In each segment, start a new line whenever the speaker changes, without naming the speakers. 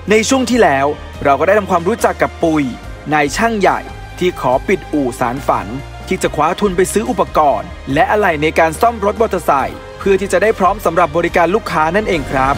ในช่วงที่แล้วเราก็ได้ทำความรู้จักกับปุยนายช่างใหญ่ที่ขอปิดอู่สารฝันที่จะคว้าทุนไปซื้ออุปกรณ์และอะไหล่ในการซ่อมรถมอเตอร์ไซค์เพื่อที่จะได้พร้อมสำหรับบริการลูกค้านั่นเองครับ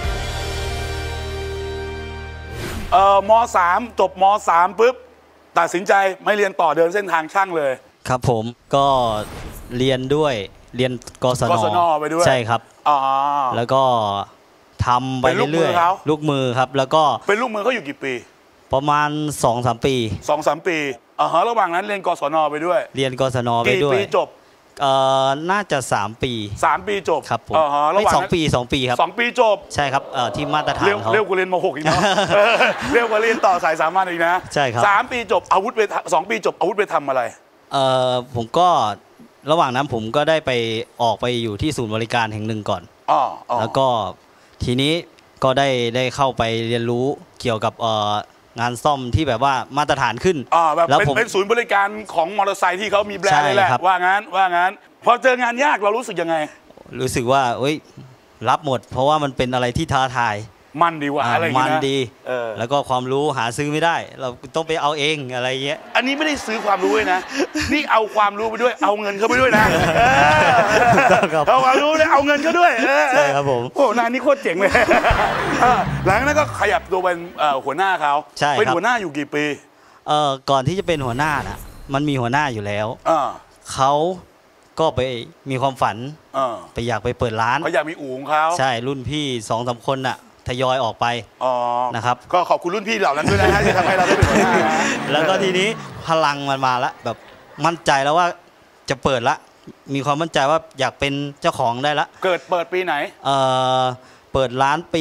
ม.3 จบม.3 ปุ๊บตัดสินใจไม่เรียนต่อเดินเส้นทางช่างเลย
ครับผมก็เรียนกศน
ไปด้วย
ใช่ครับแล้วก็ทำไปเรื่อยๆลูกมือครับแล้วก็
เป็นลูกมือเขาอยู่กี่ปี
ประมาณ 2-3 ปี
2-3 ปีระหว่างนั้นเรียนกศนไปด้วย
เรียนกศนไปด้วย
กี่ปีจบ
น่าจะ3 ปี
3 ปีจบ
ครับผมไม่2 ปีครับ
2 ปีจบ
ใช่ครับที่มาตรฐานเขา
เร็วกว่าเรียนม.6 อีกเนาะเร็วกว่าเรียนต่อสายสามัญอีกนะ
ใช่ครับ
3 ปีจบอาวุธไป2 ปีจบอาวุธไปทำอะไร
ผมก็ระหว่างนั้นผมก็ได้ไปออกไปอยู่ที่ศูนย์บริการแห่งหนึ่งก่อนแล้วก็ทีนี้ก็ได้เข้าไปเรียนรู้เกี่ยวกับงานซ่อมที่แบบว่ามาตรฐานขึ้น
แล้วเป็นศูนย์บริการของมอเตอร์ไซค์ที่เขามีแบรนด์เลยแหละว่างั้นพอเจองานยากเรารู้สึกยังไง
รู้สึกว่ารับหมดเพราะว่ามันเป็นอะไรที่ท้าทาย
มันดีว่ะอะไรอย่างเงี้ย
มันดีแล้วก็ความรู้หาซื้อไม่ได้เราต้องไปเอาเองอะไรเงี้ย
อันนี้ไม่ได้ซื้อความรู้เลยนะนี่เอาความรู้ไปด้วยเอาเงินเขาไปด้วยนะเอาความรู้เลยเอาเงินเขาด้วย
ใช่ครับผม
โอ้นายนี่โคตรเจ๋งเลยหลังนั้นก็ขยับตัวเป็นหัวหน้าเขา
ใช่
เป็นหัวหน้าอยู่กี่ปี
ก่อนที่จะเป็นหัวหน้านะมันมีหัวหน้าอยู่แล้วเขาก็ไปมีความฝันไปอยากไปเปิดร้าน
เขาอยากมีอู่ของเขา
ใช่รุ่นพี่2-3 คนน่ะทยอยออกไปนะครับ
ก็ขอบคุณรุ่นพี่เหล่านั้นด้วยนะที่ทำให้เราได้เป็นหัวหน้า
แล้วก็ทีนี้พลังมันมาแล้วแบบมั่นใจแล้วว่าจะเปิดละมีความมั่นใจว่าอยากเป็นเจ้าของได้ละ
เปิดปีไหน
เปิดร้านปี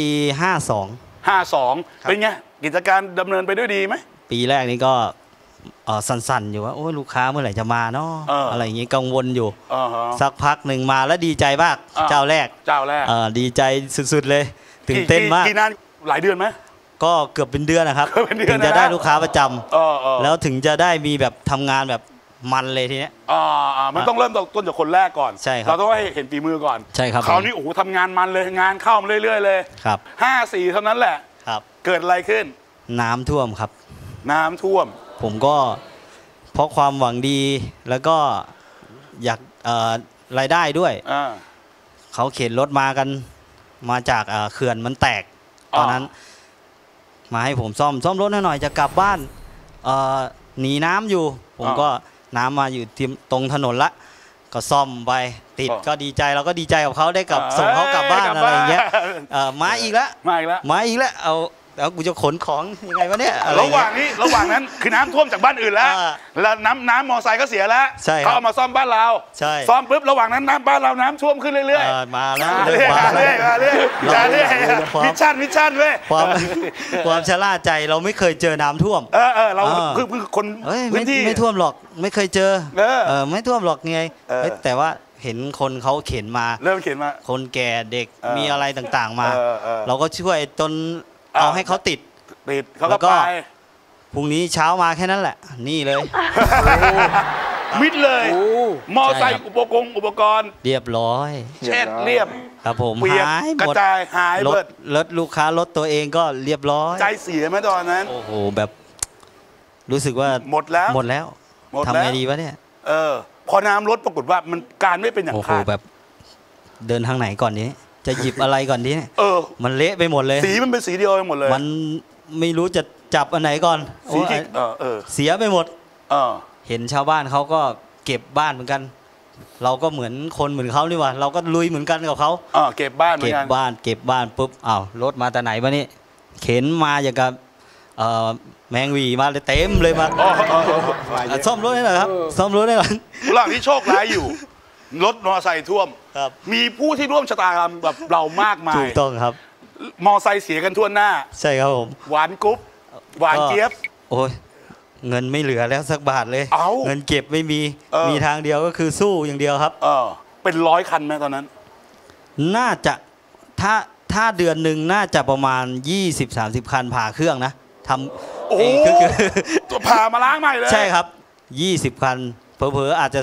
52
เป็นไงกิจการดำเนินไปด้วยดีไหม
ปีแรกนี้ก็สั่นๆอยู่ว่าโอ้ลูกค้าเมื่อไหร่จะมาเนาะอะไรอย่างงี้กังวลอยู่สักพักหนึ่งมาแล้วดีใจมากเจ้าแรกดีใจสุดๆเลยตื่นเต้นมาก
กี่นานหลายเดือนไหม
ก็เกือบเป็นเดือนนะครับถึงจะได้ลูกค้าประจำแล้วถึงจะได้มีแบบทำงานแบบมันเลยทีเนี้ย
มันต้องเริ่มต้นจากคนแรกก่อน
ใช่ครับ
เราต้องให้เห็นฝีมือก่อน
ใช่ครับ
คราวนี้โอ้โหทำงานมันเลยงานเข้ามาเรื่อยๆเลย
ครับ
54เท่านั้นแหละ
ครับ
เกิดอะไรขึ้น
น้ำท่วมครับ
น้ำท่วม
ผมก็เพราะความหวังดีแล้วก็อยากรายได้ด้วยเขาเข็นรถมากันมาจากเขื่อนมันแตกตอนนั้นมาให้ผมซ่อมรถหน่อยจะกลับบ้านหนีน้ำอยู่ผมก็น้ำมาอยู่ตรงถนนละก็ซ่อมไปติดก็ดีใจเราก็ดีใจกับเขาได้กับส่งเขากลับบ้านอะไรอย่างเงี้ยมาอีกแล้วแล้วกูจะขนของยังไงวะเนี่ย
ระหว่างนั้นคือน้ำท่วมจากบ้านอื่นแล้วน้ำมอไซค์ก็เสียแล้วเขาเอามาซ่อมบ้านเราซ่อมปุ๊บระหว่างนั้นน้ำบ้านเราน้ำท่วมขึ้นเรื่อย
ๆมาแล้ว
เรื่อยมิชชั่นเว้ย
ความชะล่าใจเราไม่เคยเจอน้ำท่วม
เราคือคนพื้นที่
ไม่ท่วมหรอกไม่เคยเจอไม่ท่วมหรอกไงแต่ว่าเห็นคนเขาเข็นมา
เริ่มเข็นมา
คนแก่เด็กมีอะไรต่างๆมาเราก็ช่วยจนเอาให้เขาติด
เขาก็ไป
พรุ่งนี้เช้ามาแค่นั้นแหละนี่เลย
มิดเลยมอไซค์อุปกรณ์
เรียบร้อย
เช็ดเรียบ
ครับผม
หายหมดกระจายหาย
รถลูกค้ารถตัวเองก็เรียบร้อย
ใจเสียไหมตอนนั้น
โอ้โหแบบรู้สึกว่า
หมดแล้ว
ทำไงดีวะเนี่ย
พอน้ำลดปรากฏว่ามันการไม่เป็นอย่างคาด
แบบเดินทางไหนก่อนนี้จะหยิบอะไรก่อนดีมันเละไปหมดเลย
สีมันเป็นสีเดียวไปหมดเลย
มันไม่รู้จะจับอันไหนก่อน
สี
เสียไปหมดเห็นชาวบ้านเขาก็เก็บบ้านเหมือนกันเราก็เหมือนคนเหมือนเขานี่ว่าเราก็ลุยเหมือนกันกับเขา
เก็บบ้าน
ปุ๊บรถมาแต่ไหนวะนี่เข็นมาอย่างกับแมงวีมาเลยเต็มเลยมาซ่อมรถได้หรอครับซ่อมรถได้หรอ
ระหว่างที่โชคร้ายอยู่รถมอไซค์ท่วมมีผู้ที่ร่วมชะตากรรมแบบเรามากมาย
ถูกต้องครับ
มอไซค์เสียกันทั่วหน้า
ใช่ครับผม
หวานกุ๊บหวานเจี๊ยบ
โอ้ยเงินไม่เหลือแล้วสักบาทเลยเงินเก็บไม่มีทางเดียวก็คือสู้อย่างเดียวครับ
เป็น100 คันไหมตอนนั้น
น่าจะถ้าเดือนหนึ่งน่าจะประมาณ20-30 คันผ่าเครื่องนะทำเอง
คือผ่ามาล้างใหม่เลย
ใช่ครับ20 คันเผลอๆอาจจะ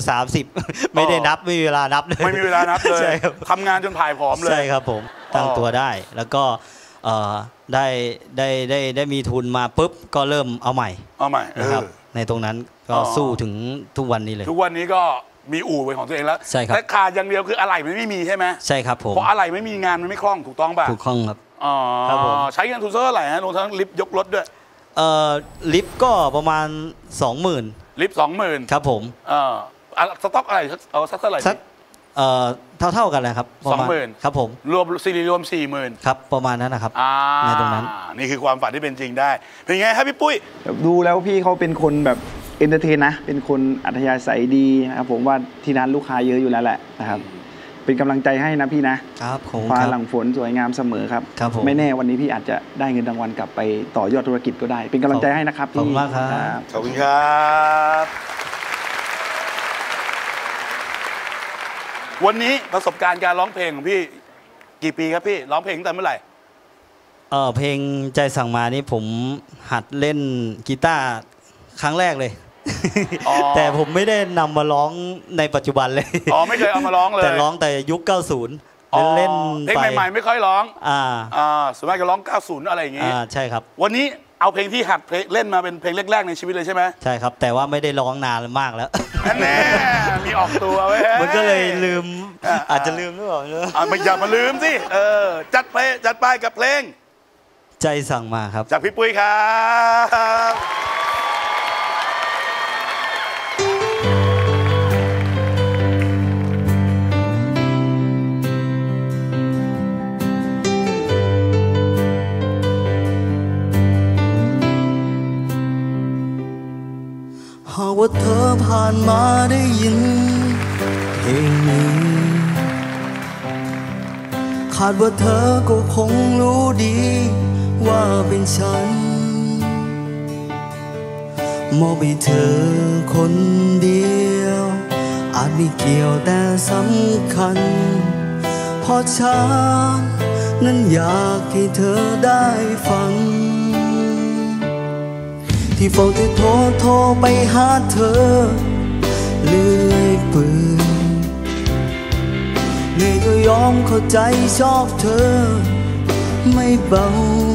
30ไม่ได้นับไม่มีเวลานับเลย
ไม่มีเวลานับเลยทำงานจนถ่ายผอมเลย
ใช่ครับผมตั้งตัวได้แล้วก็ได้มีทุนมาปุ๊บก็เริ่มเอาใหม่นะครับในตรงนั้นก็สู้ถึงทุกวันนี้เลย
ทุกวันนี้ก็มีอู่เป็นของตัวเองแล้ว
ใช่ครับ
แต่ขาดอย่างเดียวคืออะไหล่ไม่มีใช่ไหม
ใช่ครับผม
เพราะอะไหล่ไม่มีงานมันไม่คล่องถูกต้องป่ะ
ถูกคล่องครับ
ครับผมใช้เงินทุนเท่าไหร่ฮะรวมทั้งลิฟต์ยกรถด้วย
ลิฟต์ก็ประมาณ 20,000
ลิฟต์ 20,000
ครับผม
สต็อกอะไรเอาสักเท่าไหร่
เท่ากันเลยครับ
20,000
ครับผม
รวมซีรีส์รวม 40,000
ครับประมาณนั้นนะครับในตรงนั้น
นี่คือความฝันที่เป็นจริงได้เป็นไงครับพี่ปุ้ย
ดูแล้วพี่เขาเป็นคนแบบเอนเตอร์เทนนะเป็นคนอัธยาศัยดีนะครับผมว่าที่ร้านลูกค้าเยอะอยู่แล้วแหละนะครับเป็นกำลังใจให้นะพี่นะครับฟ้าหลังฝนสวยงามเสมอครับไม่แน่วันนี้พี่อาจจะได้เงินรางวัลกลับไปต่อยอดธุรกิจก็ได้เป็นกำลังใจให้นะครับ
ขอบคุณมากครับ
ขอบคุณครับวันนี้ประสบการณ์การร้องเพลงของพี่กี่ปีครับพี่ร้องเพลงตั้งแต่เมื่อไหร่
เพลงใจสั่งมานี่ผมหัดเล่นกีตาร์ครั้งแรกเลยแต่ผมไม่ได้นำมาร้องในปัจจุบันเลย
ไม่เคยเอามาร้องเลย
แต่ร้องแต่ยุค 90 เล่น
เพลงใหม่ๆไม่ค่อยร้องส่วนมากจะร้อง 90 อะไรอย่างงี้
ใช่ครับ
วันนี้เอาเพลงที่หัดเล่นมาเป็นเพลงแรกๆในชีวิตเลยใช่ไหม
ใช่ครับแต่ว่าไม่ได้ร้องนานมากแล้ว
แน่มีออกตัวไว้
มันก็เลยลืมอาจจะลืมหรือเปล่า
ไม่อย่ามาลืมสิจัดไปกับเพลง
ใจสั่งมาครับ
จากพี่ปุ้ยครับ
หากว่าเธอผ่านมาได้ยินเพลงนี้คาดว่าเธอก็คงรู้ดีว่าเป็นฉันมอบให้เธอคนเดียวอาจไม่เกี่ยวแต่สำคัญเพราะฉันนั้นอยากให้เธอได้ฟังที่เฝ้าแต่โทรไปหาเธอเลื่อยเปื่อยเหนื่อยก็ยอมเข้าใจชอบเธอไม่เบา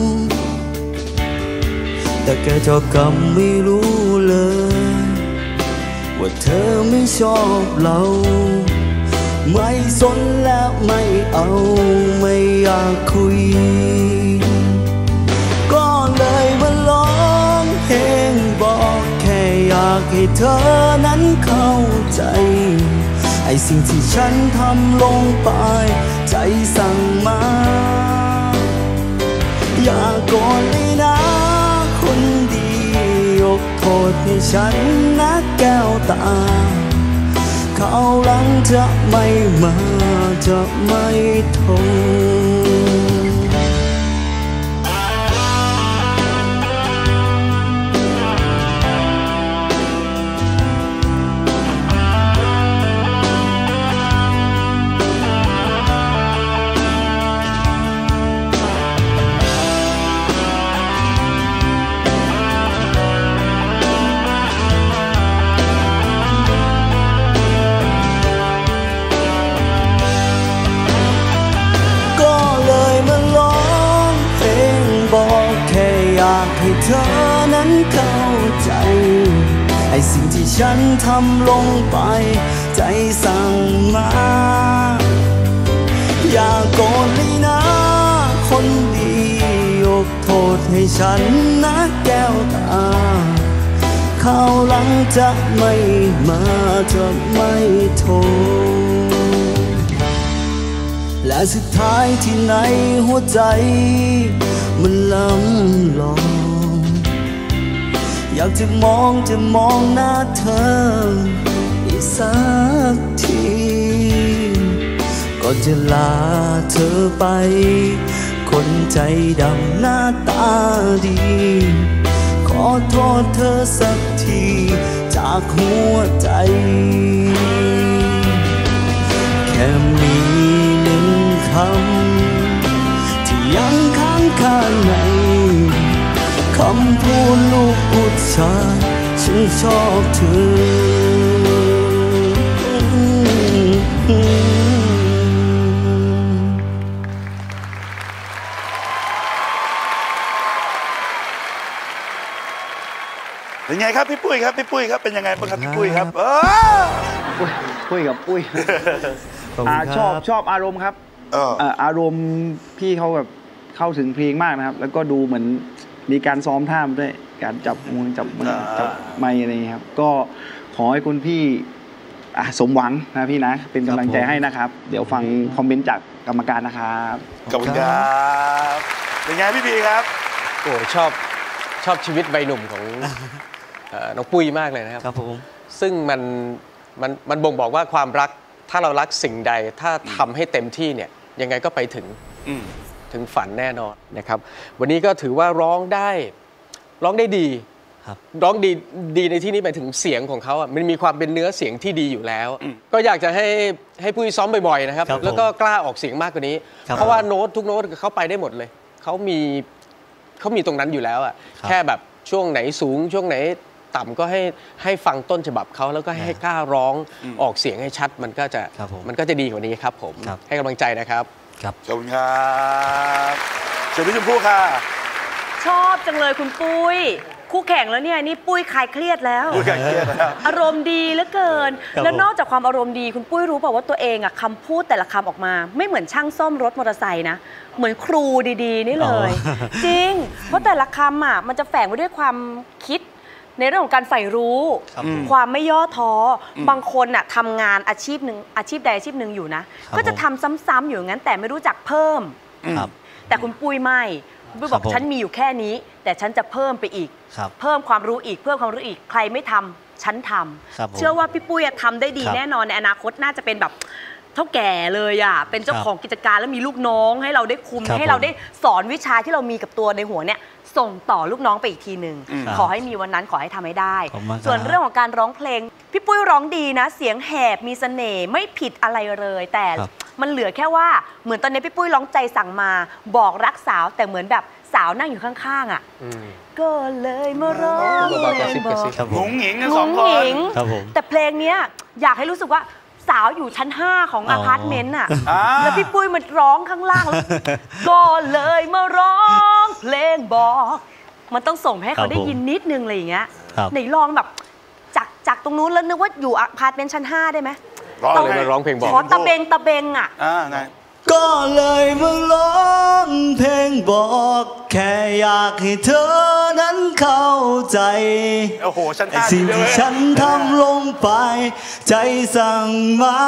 แต่แกเจ้ากรรมไม่รู้เลยว่าเธอไม่ชอบเราไม่สนและไม่เอาไม่อยากคุยก็เลยมาร้องเพลงบอกแค่อยากให้เธอนั้นเข้าใจไอ้สิ่งที่ฉันทำลงไปใจสั่งมาอย่าโกรธเลยนะคนดียกโทษให้ฉันนะแก้วตาคราวหลังจะไม่มาจะไม่โทษให้เธอนั้นเข้าใจไอ้สิ่งที่ฉันทำลงไปใจสั่งมาอย่าโกรธเลยนะคนดียกโทษให้ฉันนะแก้วตาคราวหลังจะไม่มาจะไม่โทษและสุดท้ายที่ในหัวใจมันล้ำลองอยากจะมองหน้าเธออีกสักทีก่อนจะลาเธอไปคนใจดำหน้าตาดีขอโทษเธอสักทีจากหัวใจแค่มีหนึ่งคำที่ยังค้างคาในคำพูดลูกผู้ชายฉันชอบเธอ
เป็นไงครับพี่ปุ้ยครับพี่ปุ้ยครับเป็นยังไงบ้างครับพี่ปุ้ยครับ
ปุ้ยกับปุ้ยชอบอารมณ์ครับอารมณ์พี่เขาแบบเข้าถึงเพลงมากนะครับแล้วก็ดูเหมือนมีการซ้อมท่ามด้วยการจับมือจับไมค์อะไรอย่างนี้ครับก็ขอให้คุณพี่สมหวังนะพี่นะเป็นกำลังใจให้นะครับเดี๋ยวฟังคอมเมนต์จากกรรมการนะครับ
ขอบคุณครับเป็นไงพี่พีครับ
โอ้ชอบชีวิตวัยหนุ่มของน้องปุ้ยมากเลยนะครับ
ครับผม
ซึ่งมันบ่งบอกว่าความรักถ้าเรารักสิ่งใดถ้าทำให้เต็มที่เนี่ยยังไงก็ไปถึงฝันแน่นอนนะครับวันนี้ก็ถือว่าร้องได้ดีร้องดีในที่นี้หมายถึงเสียงของเขาอ่ะมันมีความเป็นเนื้อเสียงที่ดีอยู่แล้วก็อยากจะให้ปุ้ยซ้อมบ่อยๆนะครับแล้วก็กล้าออกเสียงมากกว่านี้เพราะว่าโน้ตทุกโน้ตเขาไปได้หมดเลยเขามีตรงนั้นอยู่แล้วอ่ะแค่แบบช่วงไหนสูงช่วงไหนต่ำก็ให้ฟังต้นฉบับเขาแล้วก็ให้กล้าร้องออกเสียงให้ชัดมันก็จะดีกว่านี้ครับผมให้กำลังใจนะครับ
ขอบคุณครับเชิญพี่ชมพู่ค่ะ
ชอบจังเลยคุณปุ้ยคู่แข่งแล้วเนี่ยนี่ปุ้ยคลายเครียดแล้วอารมณ์ดีเหลือเกินแล้วนอกจากความอารมณ์ดีคุณปุ้ยรู้เปล่าว่าตัวเองอ่ะคำพูดแต่ละคำออกมาไม่เหมือนช่างซ่อมรถมอเตอร์ไซค์นะเหมือนครูดีๆนี่เลยจริงเพราะแต่ละคำอ่ะมันจะแฝงไว้ด้วยความคิดในเรื่องของการใฝ่รู้ความไม่ย่อท้อบางคนน่ะทำงานอาชีพใดอาชีพหนึ่งอยู่นะก็จะทำซ้ำๆอยู่งั้นแต่ไม่รู้จักเพิ่มแต่คุณปุ้ยไม่ปุ้ยบอกฉันมีอยู่แค่นี้แต่ฉันจะเพิ่มไปอีกเพิ่มความรู้อีกใครไม่ทำฉันทำเชื่อว่าพี่ปุ้ยทำได้ดีแน่นอนในอนาคตน่าจะเป็นแบบเท่าแก่เลยอ่ะเป็นเจ้าของกิจการแล้วมีลูกน้องให้เราได้คุมให้เราได้สอนวิชาที่เรามีกับตัวในหัวเนี่ยส่งต่อลูกน้องไปอีกทีหนึ่งขอให้มีวันนั้นขอให้ทำให้ได้ส่วนเรื่องของการร้องเพลงพี่ปุ้ยร้องดีนะเสียงแหบมีเสน่ห์ไม่ผิดอะไรเลยแต่มันเหลือแค่ว่าเหมือนตอนนี้พี่ปุ้ยร้องใจสั่งมาบอกรักสาวแต่เหมือนแบบสาวนั่งอยู่ข้างๆอ่ะก็เลยมาร้อง
งงหญิงกันสองคน
แต่เพลงนี้อยากให้รู้สึกว่าสาวอยู่ชั้น5ของอพาร์ตเมนต์อ่ะแล้วพี่ปุ้ยมันร้องข้างล่างแล้วก็เลยมาร้องเพลงบอกมันต้องส่งให้เขาได้ยินนิดนึงอะไรอย่างเงี้ยไหนลองแบบจากตรงนู้นแล้วนึกว่าอยู่อพาร์ตเมนต์ชั้น5ได้ไหม
ร้องเพลงบอก
ขอตะเบงอ่ะ
ก็เลยมาร้องเพลงบอกแค่อยากให้เธอนั้นเข้าใจสิ่งที่ฉันทำลงไปใจสั่งมา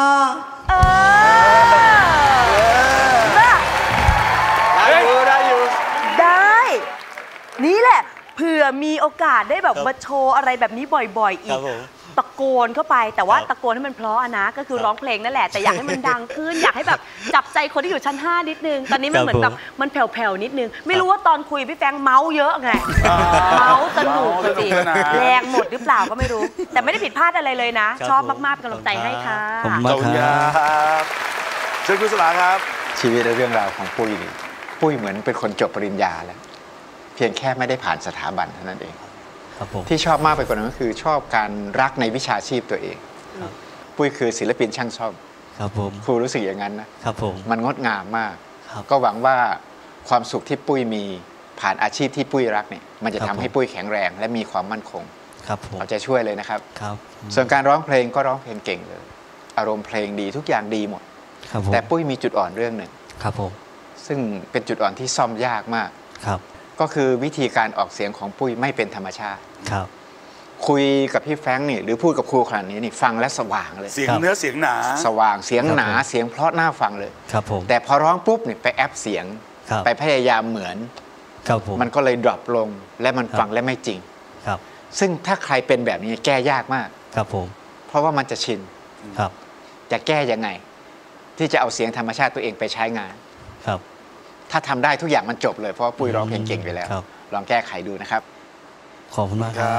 ได้นี่แหละเผื่อมีโอกาสได้แบบมาโชว์อะไรแบบนี้บ่อยๆอีกตะโกนเข้าไปแต่ว่าตะโกนให้มันเพราะนะก็คือร้องเพลงนั่นแหละแต่อยากให้มันดังขึ้นอยากให้แบบจับใจคนที่อยู่ชั้น5นิดนึงตอนนี้มันเหมือนแบบมันแผ่วๆนิดนึงไม่รู้ว่าตอนคุยพี่แฟงเมาเยอะไงเมาสนุกจริงแรงหมดหรือเปล่าก็ไม่รู้แต่ไม่ได้ผิดพลาดอะไรเลยนะชอบมากๆเป็นกำลังใจให้ค่ะ
ขอบคุณครับเชิญคุณสลาครับ
ชีวิตและเรื่องราวของปุ้ยเหมือนเป็นคนจบปริญญาแล้วเพียงแค่ไม่ได้ผ่านสถาบันเท่านั้นเองที่ชอบมากไปกว่านั้นก็คือชอบการรักในวิชาชีพตัวเองปุ้ยคือศิลปินช่างซ่อมครูรู้สึกอย่างนั้นนะครับมันงดงามมากก็หวังว่าความสุขที่ปุ้ยมีผ่านอาชีพที่ปุ้ยรักเนี่ยมันจะทำให้ปุ้ยแข็งแรงและมีความมั่นคงเอาใจช่วยเลยนะครับส่วนการร้องเพลงก็ร้องเพลงเก่งเลยอารมณ์เพลงดีทุกอย่างดีหมดแต่ปุ้ยมีจุดอ่อนเรื่องหนึ่งซึ่งเป็นจุดอ่อนที่ซ่อมยากมากก็คือวิธีการออกเสียงของปุ้ยไม่เป็นธรรมชาติคุยกับพี่แฟรงค์นี่หรือพูดกับครูขนาดนี้นี่ฟังแล้วสว่างเลย
เสียงเนื้อเสียงหนา
สว่างเสียงหนาเสียงเพราะน่าฟังเลยแต่พอร้องปุ๊บเนี่ยไปแอปเสียงไปพยายามเหมือนมันก็เลยดรอปลงและมันฟังและไม่จริงซึ่งถ้าใครเป็นแบบนี้แก้ยากมากเพราะว่ามันจะชินจะแก้ยังไงที่จะเอาเสียงธรรมชาติตัวเองไปใช้งานถ้าทำได้ทุกอย่างมันจบเลยเพราะปุ้ยร้องเพลงเก่งไปแล้วลองแก้ไขดูนะครับ
ขอบคุณมากครับ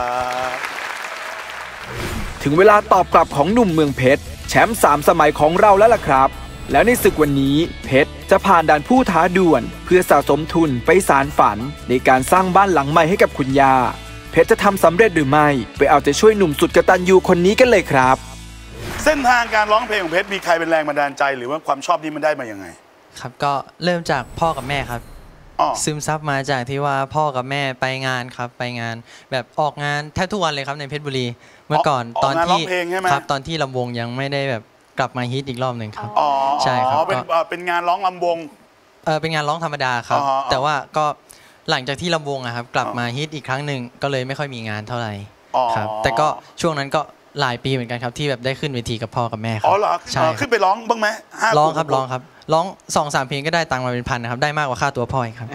ถึงเวลาตอบกลับของหนุ่มเมืองเพชรแชมป์3 สมัยของเราแล้วล่ะครับแล้วในศึกวันนี้เพชรจะผ่านด่านผู้ท้าดวลเพื่อสะสมทุนไปสานฝันในการสร้างบ้านหลังใหม่ให้กับคุณย่าเพชรจะทำสำเร็จหรือไม่ไปเอาใจช่วยหนุ่มสุดกตัญญูคนนี้กันเลยครับ
เส้นทางการร้องเพลงของเพชรมีใครเป็นแรงบันดาลใจหรือว่าความชอบนี้มันได้มายังไง
ครับก็เริ่มจากพ่อกับแม่ครับซึมซับมาจากที่ว่าพ่อกับแม่ไปงานครับไปงานแบบออกงานแทบทุกวันเลยครับในเพชรบุรีเมื่อก่อนตอนที่ครับตอนที่ลำวงยังไม่ได้แบบกลับมาฮิตอีกรอบหนึ่งครับใช่ครับ
เป็นงานร้องลำวง
เป็นงานร้องธรรมดาครับแต่ว่าก็หลังจากที่ลำวงครับกลับมาฮิตอีกครั้งหนึ่งก็เลยไม่ค่อยมีงานเท่าไหร่ครับแต่ก็ช่วงนั้นก็หลายปีเหมือนกันครับที่แบบได้ขึ้นเวทีกับพ่อกับแม่ครับ
อ๋อเหรอใช่ขึ้นไปร้องบ้างไหม
ร้องครับร้อง 2-3 เพลงก็ได้ตังค์มาเป็นพันนะครับได้มากกว่าค่าตัวพ่อครับ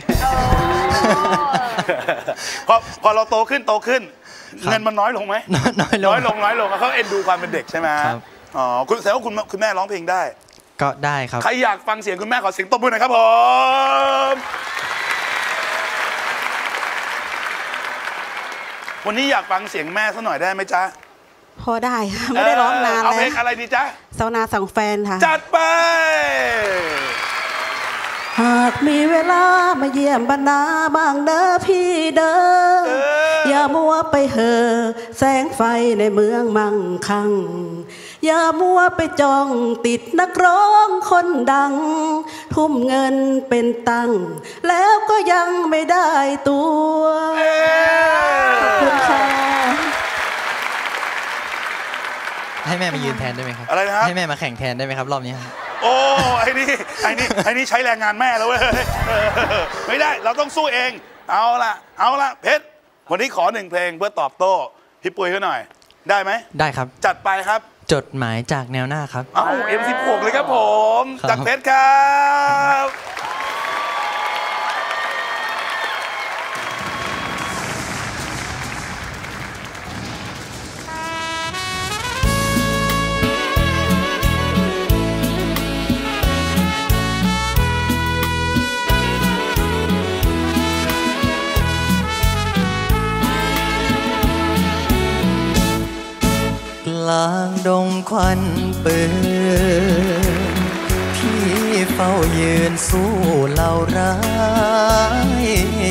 พอเราโตขึ้นเงินมันน้อยลงไหมน้อยลงเขาเอ็นดูความเป็นเด็กใช่ไหมอ๋อคุณแสดงว่าคุณแม่ร้องเพลงได้
ก็ได้ครับ
ใครอยากฟังเสียงคุณแม่ขอเสียงตบมือหน่อยครับผมวันนี้อยากฟังเสียงแม่สักหน่อยได้ไหมจ๊ะ
พอได้ค่ะไม่ได้ร้องนานแล้วเอา
เพลงอะไรดีจ๊ะ
สาวนาสั่งแฟนค่ะ
จัดไป
หากมีเวลามาเยี่ยมบรรดาบ้างเด้อพี่เด้ออย่ามัวไปเห่อแสงไฟในเมืองมั่งคั่งอย่ามัวไปจ้องติดนักร้องคนดังทุ่มเงินเป็นตังแล้วก็ยังไม่ได้ตัวขอบคุณค่ะ
ให้แม่มายืนแทนได้ไหมครับ
อะไรนะ
ให้แม่มาแข่งแทนได้ไหมครับรอบนี้
โอ้ไอ้นี่ใช้แรงงานแม่แล้วเว้ยไม่ได้เราต้องสู้เองเอาละเพชรวันนี้ขอ1 เพลงเพื่อตอบโต้พี่ปุ้ยเขาหน่อยได้ไหม
ได้ครับ
จัดไปครับ
จดหมายจากแนวหน้าครับ
M16 เลยครับผมจากเพชรครับ
กลางดงควันปืนพี่เฝ้ายืนสู้เหล่าร้าย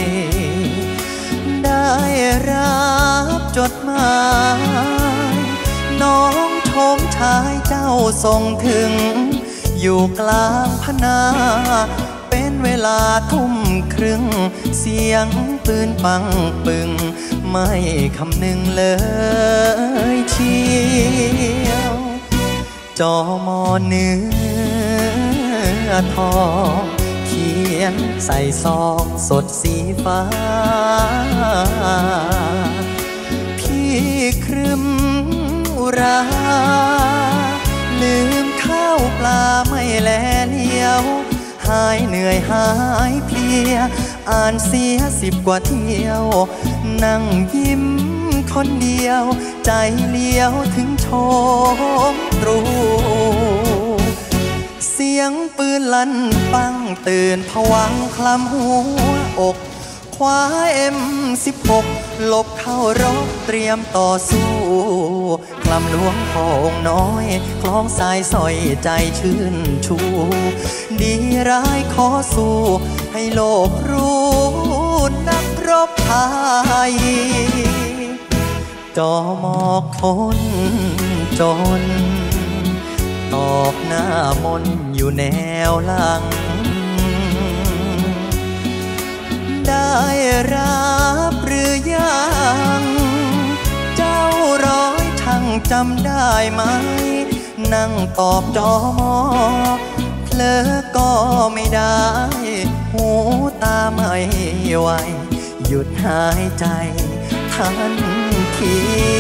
ได้รับจดหมายน้องชมชายเจ้าส่งถึงอยู่กลางพนาเป็นเวลา20:30เสียงปืนปังปึงไม่คำนึงเลยเชียวจอมอเนื้อทองเขียนใส่ซองสดสีฟ้าพี่ครึมอุราลืมข้าวปลาไม่แลเลี้ยวหายเหนื่อยหายเพลียอ่านเสีย10 กว่าเที่ยวนั่งยิ้มคนเดียวใจเลี้ยวถึงโชมตรูเสียงปืนลั่นปังตื่นผวังคลำหัวอกคว้า M16 หลบเข้ารบเตรียมต่อสู้คลำหลวงพองน้อยคล้องสายสอยใจชื่นชูดีร้ายขอสู้ให้โลกรู้นักรบไทยจอมอคนจนตอบหน้ามนอยู่แนวหลังได้รับหรือยังเจ้าร้อยช่างจำได้ไหมนั่งตอบจอมอเพลอก็ไม่ได้หูตาไม่ไหวหยุดหายใจทันที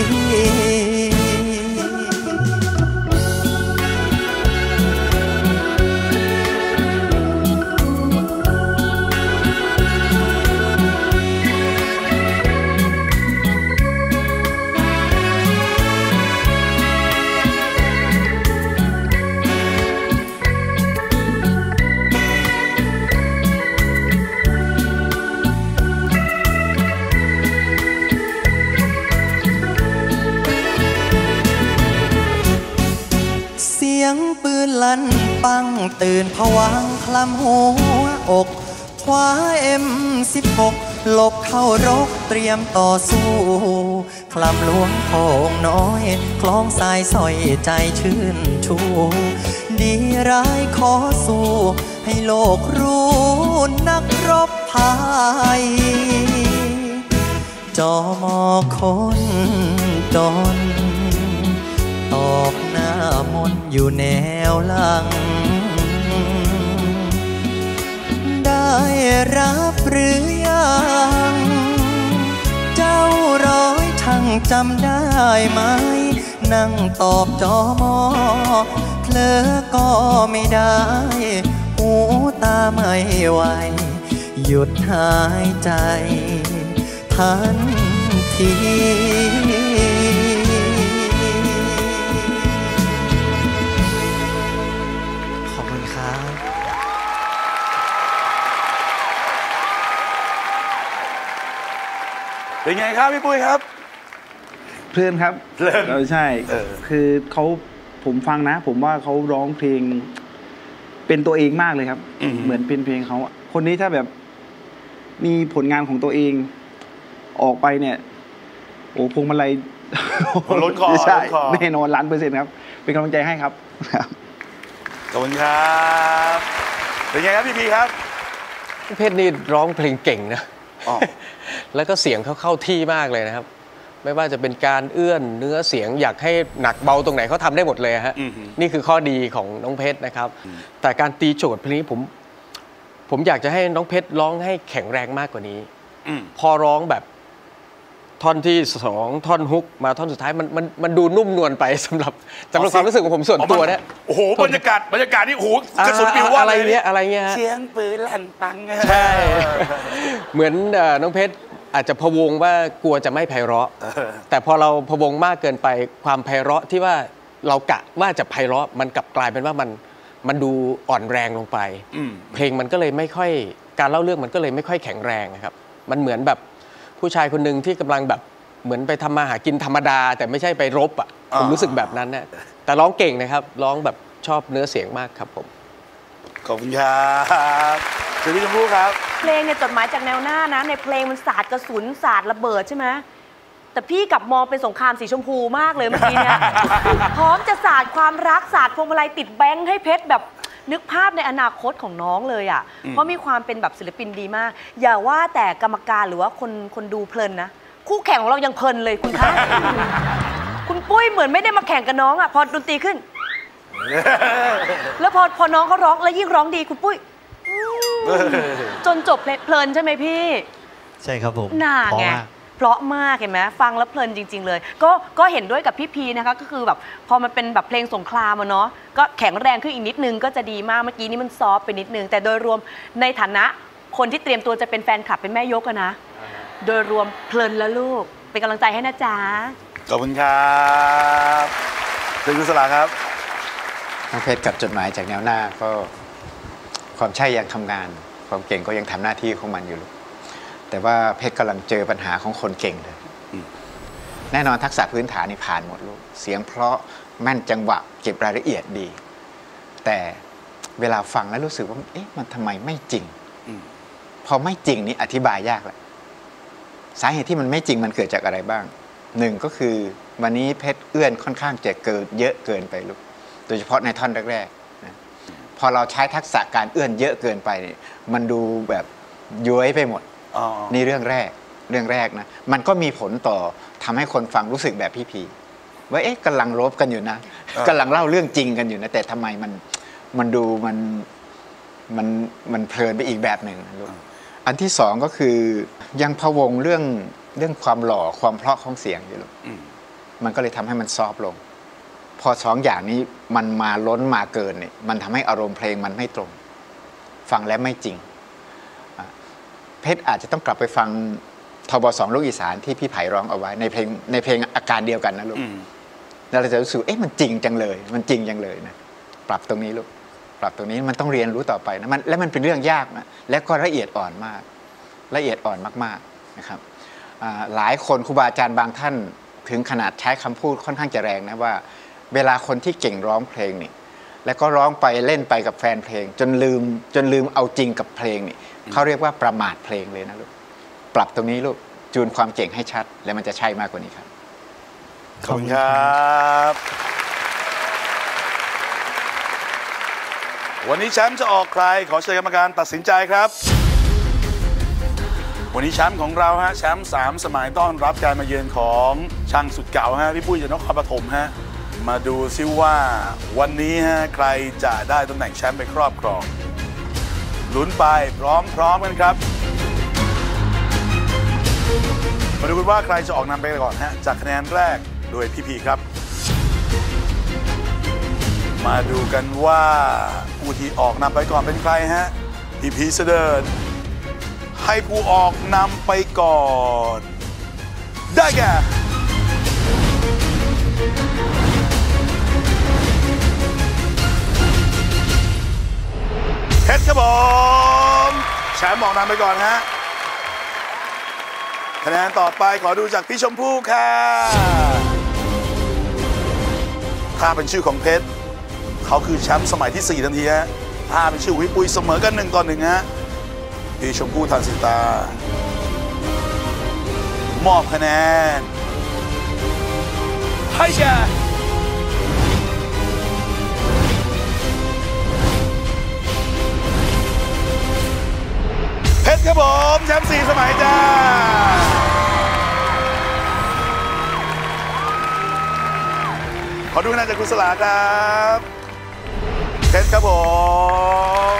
ปืนลั่นปังตื่นผวังคลำหัวอกคว้า M16 หลบเข้ารบเตรียมต่อสู้คลำหลวงพองน้อยคล้องสายสอยใจชื่นชูดีร้ายขอสู้ให้โลกรู้นักรบบภัยจอมอคนจนตอกหน้ามนอยู่แนวหลังได้รับหรือยังเจ้าร้อยทั้งจำได้ไหมนั่งตอบจอมอเพลอก็ไม่ได้หูตาไม่ไหวหยุดหายใจทันทีขอบคุณครับ
เป็นไงครับพี่ปุ้ยครับ
เพลินครับเพลินใช่คือเขาผมฟังนะผมว่าเขาร้องเพลงเป็นตัวเองมากเลยครับเหมือนเป็นเพลงเขาคนนี้ถ้าแบบมีผลงานของตัวเองออกไปเนี่ยโอ้พวงมาลัย
ล้นคอ
ใช่แน่นอน1,000,000%ครับเป็นกำลังใจให้ครับ
ขอบคุณครับเป็นไงครับพี่พีครับ
พี่เพชรนี่ร้องเพลงเก่งนะแล้วก็เสียงเขาเข้าที่มากเลยนะครับไม่ว่าจะเป็นการเอื้อนเนื้อเสียงอยากให้หนักเบาตรงไหนเขาทำได้หมดเลยฮะนี่คือข้อดีของน้องเพชรนะครับแต่การตีโจทย์เพลงนี้ผมอยากจะให้น้องเพชรร้องให้แข็งแรงมากกว่านี้พอร้องแบบท่อนที่2ท่อนฮุกมาท่อนสุดท้ายมันดูนุ่มนวลไปสำหรับความรู้สึกของผมส่วนตัวนะ
โอ้โหบรรยากาศนี่โอ้โหกระสุนปิวว่า
อะไรเงี้ย
เสียงปืนลั่นปัง
ใช่เหมือนน้องเพชรอาจจะพะวงว่ากลัวจะไม่ไพเราะแต่พอเราพะวงมากเกินไปความไพเราะที่ว่าเรากะว่าจะไพเราะมันกลับกลายเป็นว่ามันดูอ่อนแรงลงไปเพลงมันก็เลยไม่ค่อยการเล่าเรื่องมันก็เลยไม่ค่อยแข็งแรงครับมันเหมือนแบบผู้ชายคนหนึ่งที่กำลังแบบเหมือนไปทำมาหากินธรรมดาแต่ไม่ใช่ไปรบอ่ะผมรู้สึกแบบนั้นนะแต่ร้องเก่งนะครับร้องแบบชอบเนื้อเสียงมากครับผม
ขอบคุณครับเชิญพี่ชมพู่ครับ
เพลงเนี่ยจดหมายจากแนวหน้านะในเพลงมันสาดกระสุนสาดระเบิดใช่ไหมแต่พี่กลับมองเป็นสงครามสีชมพูมากเลยเมื่อกี้เนี่ยพร้อมจะสาดความรักสาดพวงมาลัยติดแบงค์ให้เพชรแบบนึกภาพในอนาคตของน้องเลยอ่ะเพราะมีความเป็นแบบศิลปินดีมากอย่าว่าแต่กรรมการหรือว่าคนดูเพลินนะคู่แข่งของเรายังเพลินเลยคุณคะคุณปุ้ยเหมือนไม่ได้มาแข่งกับน้องอ่ะพอดนตรีขึ้นแล้วพอน้องเขาร้องแล้วยิ่งร้องดีคุณปุ้ยจนจบเพลินใช่ไหมพี่
ใช่ครับผม
น่าไงเพราะมากเห็นไหมฟังแล้วเพลินจริงๆเลยก็เห็นด้วยกับพี่พีนะคะก็คือแบบพอมันเป็นแบบเพลงสงครามอะเนาะก็แข็งแรงขึ้นอีกนิดนึงก็จะดีมากเมื่อกี้นี้มันซอฟไปนิดนึงแต่โดยรวมในฐานะคนที่เตรียมตัวจะเป็นแฟนคลับเป็นแม่ยกอะนะโดยรวมเพลินแล้วลูกเป็นกำลังใจให้นะจ๊ะ
ขอบคุณครับเชิญคุณสลาครับ
น้องเพชรกับจดหมายจากแนวหน้าก็ความใช่ยังทำงานความเก่งก็ยังทำหน้าที่ของมันอยู่แต่ว่าเพชรกำลังเจอปัญหาของคนเก่งเลยแน่นอนทักษะพื้นฐานนี่ผ่านหมดลูกเสียงเพราะแม่นจังหวะเก็บรายละเอียดดีแต่เวลาฟังแล้วรู้สึกว่าเอ๊ะมันทำไมไม่จริงพอไม่จริงนี่อธิบายยากแหละสาเหตุที่มันไม่จริงมันเกิดจากอะไรบ้างหนึ่งก็คือวันนี้เพชรเอื้อนค่อนข้างจะเกินเยอะเกินไปลูกโดยเฉพาะในท่อนแรกๆนะพอเราใช้ทักษะการเอื้อนเยอะเกินไปเนี่ยมันดูแบบย้วยไปหมดนี่เรื่องแรกนะมันก็มีผลต่อทำให้คนฟังรู้สึกแบบพี่พีว่าเอ๊ะกำลังรบกันอยู่นะกำลังเล่าเรื่องจริงกันอยู่นะแต่ทำไมมันดูมันเพลินไปอีกแบบหนึ่งลูกอันที่สองก็คือยังพะวงเรื่องความหล่อความเพราะของเสียงอยู่ลูกมันก็เลยทำให้มันซอฟลงพอสองอย่างนี้มันมาล้นมาเกินเนี่ยมันทำให้อารมณ์เพลงมันไม่ตรงฟังแล้วไม่จริงเพชรอาจจะต้องกลับไปฟังทบ2 ลูกอีสานที่พี่ไผ่ร้องเอาไว้ในเพลงอาการเดียวกันนะลูกแล้วเราจะรู้สึกเอ๊ะมันจริงจังเลยมันจริงจังเลยนะปรับตรงนี้ลูกปรับตรงนี้มันต้องเรียนรู้ต่อไปนะและมันเป็นเรื่องยากนะและก็ละเอียดอ่อนมากละเอียดอ่อนมากๆนะครับหลายคนครูบาอาจารย์บางท่านถึงขนาดใช้คำพูดค่อนข้างจะแรงนะว่าเวลาคนที่เก่งร้องเพลงนี่แล้วก็ร้องไปเล่นไปกับแฟนเพลงจนลืมเอาจริงกับเพลงนี่เขาเรียกว่าประมาทเพลงเลยนะลูกปรับตรงนี้ลูกจูนความเก่งให้ชัดแล้วมันจะใช่มากกว่านี้ครับ
ขอบคุณครับวันนี้แชมป์จะออกใครขอเชิญกรรมการตัดสินใจครับวันนี้แชมป์ของเราฮะแชมป์3 สมัยต้อนรับการมาเยือนของช่างสุดเก่าฮะพี่ปุ้ยจากนครปฐมฮะมาดูซิว่าวันนี้ฮะใครจะได้ตำแหน่งแชมป์ไปครอบครองลุ้นไปพร้อมกันครับมาดูกันว่าใครจะออกนำไปก่อนฮะจากคะแนนแรกโดยพี่พีครับมาดูกันว่าผู้ที่ออกนำไปก่อนเป็นใครฮะพี่พีเสดิร์ดให้ผู้ออกนำไปก่อนได้แก่เพชรครับผมแชมป์ออกนำไปก่อนฮะคะแนนต่อไปขอดูจากพี่ชมพู่ค่ะถ้าเป็นชื่อของเพชรเขาคือแชมป์สมัยที่4ทันทีฮะถ้าเป็นชื่อวิปุยเสมอกัน1-1ฮะพี่ชมพู่ทันสิตามอบคะแนนให้แก่เพชรครับผมแชมป์4 สมัยจ้าขอดูคะแนนจากคุณสลาครับเพชรครับผม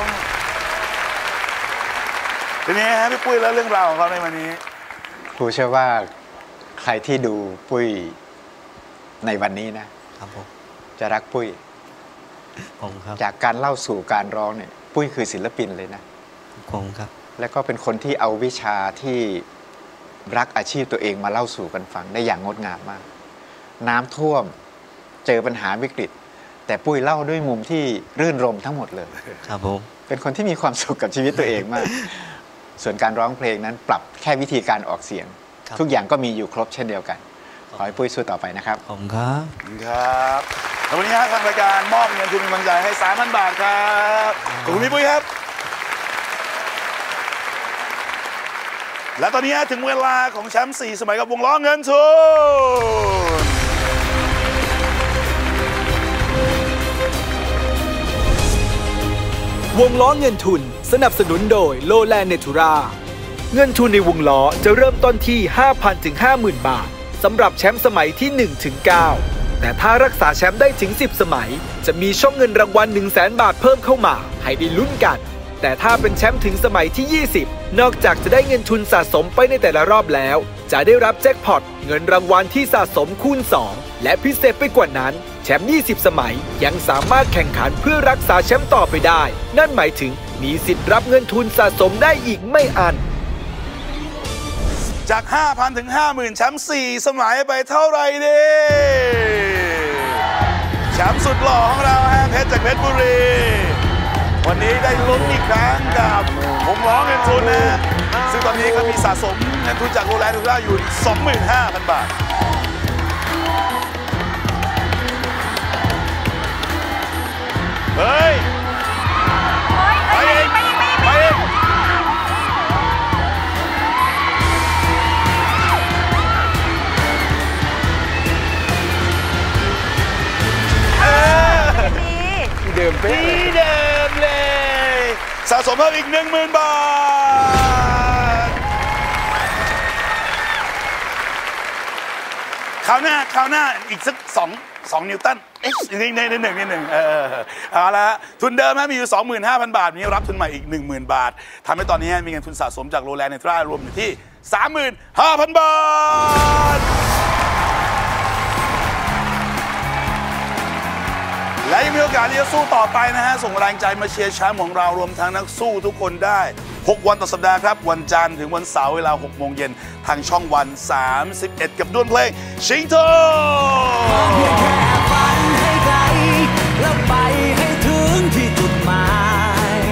ทีนี้ฮะพี่ปุ้ยแล้วเรื่องราวของเขาในวันนี้
ครูเชื่อว่าใครที่ดูปุ้ยในวันนี้นะครับผมจะรักปุ้ยผมครับจากการเล่าสู่การร้องเนี่ยปุ้ยคือศิลปินเลยนะผมครับแล้วก็เป็นคนที่เอาวิชาที่รักอาชีพตัวเองมาเล่าสู่กันฟังได้อย่างงดงามมากน้ำท่วมเจอปัญหาวิกฤตแต่ปุ้ยเล่าด้วยมุมที่รื่นรมทั้งหมดเลยครับผมเป็นคนที่มีความสุขกับชีวิตตัวเองมากส่วนการร้องเพลงนั้นปรับแค่วิธีการออกเสียงทุกอย่างก็มีอยู่ครบเช่นเดียวกันขอให้ปุ้ยสู้ต่อไปนะครับขอบคุณครับ
ครับแล้ววันนี้ทางรายการมอบเงินทุนกำลังใจให้ 3,000 บาทครับขอบคุณพี่ปุ้ยครับและตอนนี้ถึงเวลาของแชมป์4 สมัยกับวงล้อเงินทุน
วงล้อเงินทุนสนับสนุนโดยโลแลนด์เนทูราเงินทุนในวงล้อจะเริ่มต้นที่ 5,000 ถึง 50,000 บาทสำหรับแชมป์สมัยที่ 1 ถึง 9 แต่ถ้ารักษาแชมป์ได้ถึง 10 สมัยจะมีช่องเงินรางวัล 100,000 บาทเพิ่มเข้ามาให้ได้ลุ้นกันแต่ถ้าเป็นแชมป์ถึงสมัยที่ 20 นอกจากจะได้เงินทุนสะสมไปในแต่ละรอบแล้วจะได้รับแจ็คพอตเงินรางวัลที่สะสมคูณ 2 และพิเศษไปกว่านั้นแชมป์ 20 สมัยยังสามารถแข่งขันเพื่อรักษาแชมป์ต่อไปได้นั่นหมายถึงมีสิทธิ์รับเงินทุนสะสมได้อีกไม่อั้น
จาก 5,000 ถึง 50,000 แชมป์4 สมัยไปเท่าไหร่ดีแชมป์สุดหล่อของเราฮะเพชรจากเพชรบุรีวันนี้ได้ลุ้นอีกครั้งกับวงล้อเงินทุนนะซึ่งตอนนี้เขามีสะสมเงินทุนจากโรแลนด์ทูราอยู่ 25,000 บาทเฮ้ยไปเองไปเอง
เดิมเป๊ะ
ที่เดิมเลยสะสมเพิ่มอีก 10,000 บาทคราวหน้าอีกสัก2 นิวตันนิดหนึ่งเอาละทุนเดิมมีอยู่ 25,000 บาทมีรับทุนใหม่อีก 10,000 บาททำให้ตอนนี้มีเงินทุนสะสมจากโรแลนด์เนทูรารวมอยู่ที่ 35,000 บาทและยังมีโอกาสที่จะสู้ต่อไปนะฮะส่งแรงใจมาเชียร์แชมป์ของเรารวมทั้งนักสู้ทุกคนได้6 วันต่อสัปดาห์ครับวันจันทร์ถึงวันเสาร์เวลา 6 โมงเย็นทางช่องวัน 31 กับดวลเพลงชิงโท
แล้วไปให้ถึงที่จุดหมาย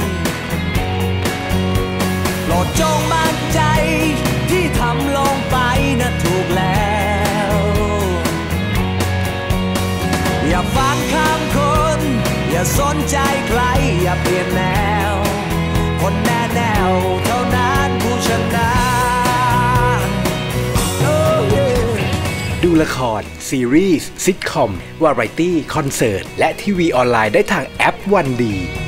โปรดจงมั่นใจที่ทำลงไปนะถูกแล้วอย่าฟังคำคนอย่าสนใจใครอย่าเปลี่ยนแนวคนแน่แนวเท่านั้นผู้ชนะ
ดูละครซีรีส์ซิทคอมวาไรตี้คอนเสิร์ตและทีวีออนไลน์ได้ทางแอปวันดี